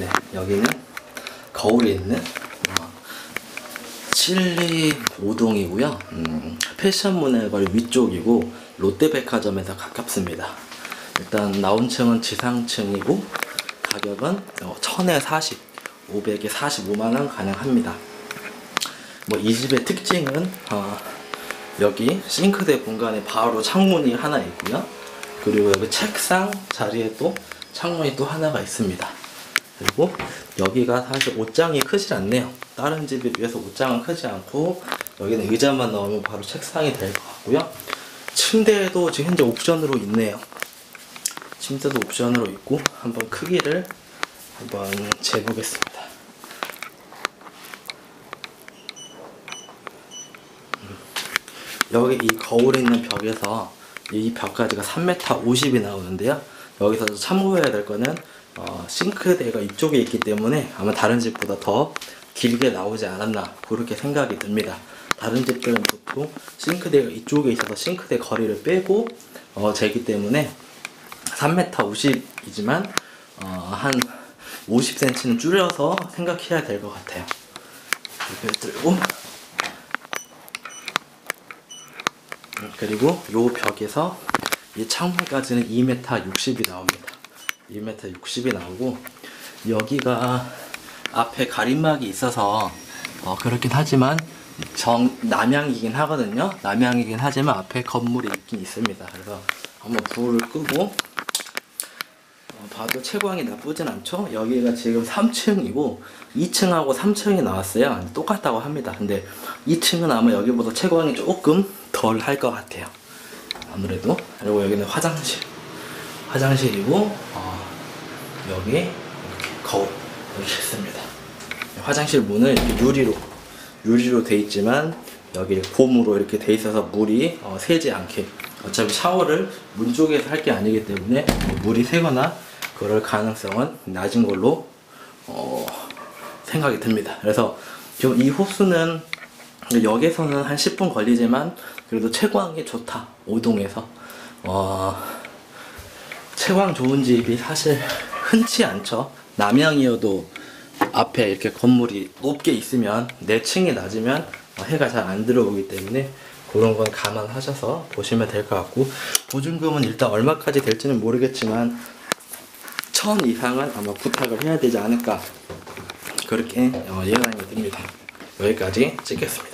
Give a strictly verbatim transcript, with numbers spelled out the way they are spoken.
네, 여기는 거울이 있는 어, 칠십오 동이고요. 음, 패션문화거리 위쪽이고 롯데백화점에서 가깝습니다. 일단 나온 층은 지상층이고 가격은 어, 천에 사십, 오백에 사십오만 원 가능합니다. 뭐 이 집의 특징은 어, 여기 싱크대 공간에 바로 창문이 하나 있고요. 그리고 여기 책상 자리에 또 창문이 또 하나가 있습니다. 그리고 여기가 사실 옷장이 크지 않네요. 다른 집에 비해서 옷장은 크지 않고 여기는 의자만 넣으면 바로 책상이 될 것 같고요. 침대도 지금 현재 옵션으로 있네요. 침대도 옵션으로 있고 한번 크기를 한번 재보겠습니다. 여기 이 거울에 있는 벽에서 이 벽까지가 삼 미터 오십이 나오는데요. 여기서 참고해야 될 거는 어, 싱크대가 이쪽에 있기 때문에 아마 다른 집보다 더 길게 나오지 않았나 그렇게 생각이 듭니다. 다른 집들은 보통 싱크대가 이쪽에 있어서 싱크대 거리를 빼고 어, 재기 때문에 삼 미터 오십이지만 어, 한 오십 센티미터는 줄여서 생각해야 될 것 같아요. 이렇게 들고 그리고 요 벽에서 이 창문까지는 이 미터 육십이 나옵니다. 이 미터 육십이 나오고 여기가 앞에 가림막이 있어서 어 그렇긴 하지만 정 남향이긴 하거든요. 남향이긴 하지만 앞에 건물이 있긴 있습니다. 그래서 한번 불을 끄고 어 봐도 채광이 나쁘진 않죠. 여기가 지금 삼 층이고 이 층하고 삼 층이 나왔어요. 똑같다고 합니다. 근데 이 층은 아마 여기보다 채광이 조금 덜 할 것 같아요. 아무래도. 그리고 여기는 화장실 화장실이고 어, 여기 이렇게 거울 이렇게 있습니다. 화장실 문은 이렇게 유리로 유리로 돼 있지만 여기 폼으로 이렇게 돼 있어서 물이 어, 새지 않게 어차피 샤워를 문 쪽에서 할 게 아니기 때문에 뭐 물이 새거나 그럴 가능성은 낮은 걸로 어, 생각이 듭니다. 그래서 지금 이 호수는 역에서는 한 십 분 걸리지만 그래도 채광이 좋다. 오동에서 어, 채광 좋은 집이 사실 흔치 않죠. 남향이어도 앞에 이렇게 건물이 높게 있으면 내 층이 낮으면 해가 잘 안 들어오기 때문에 그런 건 감안하셔서 보시면 될 것 같고 보증금은 일단 얼마까지 될지는 모르겠지만 천 이상은 아마 부탁을 해야 되지 않을까 그렇게 예상이 듭니다. 여기까지 찍겠습니다.